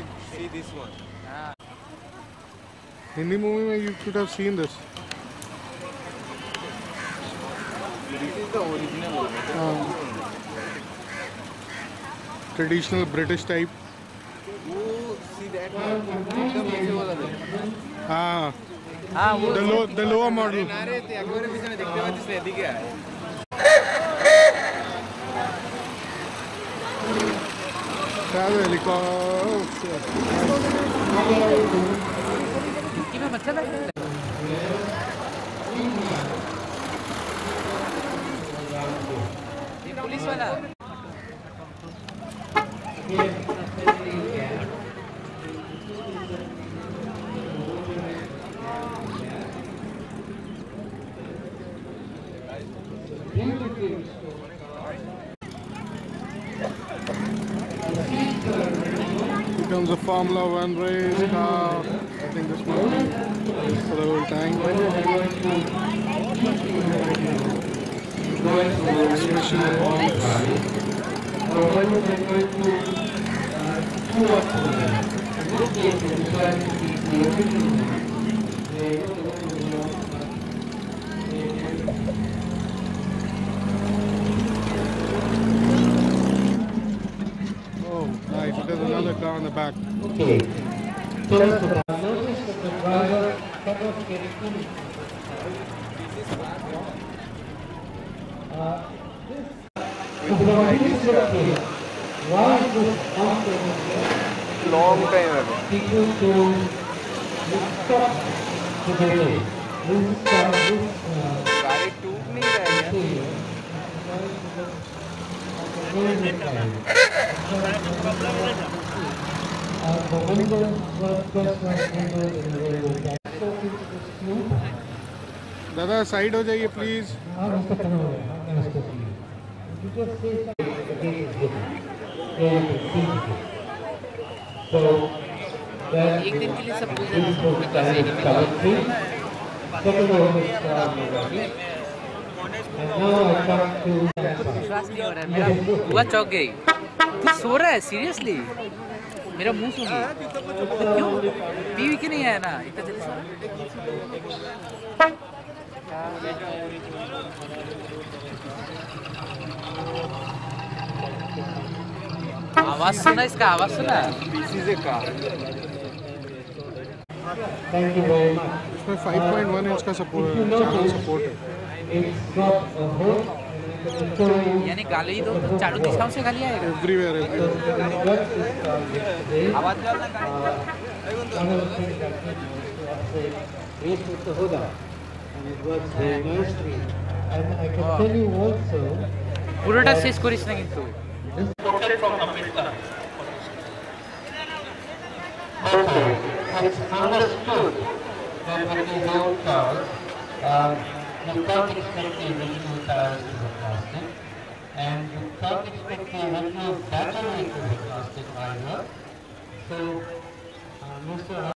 see this one. Hindi movie you could have seen this. This is the original one. Traditional British type. Oh, see that one? एकदम ऐसे वाला था. हाँ. वो The lower model. अरे ते अकबर पीछे में दिखते हुए जिसने दिख गया है. Helicopter. इसमें अच्छा लगता है. ये पुलिस वाला. Here comes a Formula One race car. I think this one is for the whole tank. Special Oh, nice. There's another car in the back. Okay. So, notice that the driver cannot get in. Why is this after Long time ago. people to stop today? गाड़ी टूट नहीं रहा है. दादा side हो जाइए please. एक दिन के लिए सब विश्वास नहीं हो रहा है. मेरा बुआ चौंक गई. तू सो रहा है सीरियसली? मेरा मुंह सूख गया. क्यों? पी के नहीं आया ना इतना जल्दी सो रहा है. आवाज सुना इसका. आवाज सुना. This is a car. Thank you very much. इसमें 5.1 इंच का सपोर्ट चैनल सपोर्ट है. It's got a hood. यानी गाली दो तो चारों दिशाओं से गाली आएगा. एवरीवेयर आवाज With the Huda, and it works very nicely. And I can tell you also, পুরোটা শেষ করিস না কিন্তু. okay, it's understood that with these old cars, you can't expect the original tires to be plastic, and you can't expect the original battery to be plastic either. So, Mr.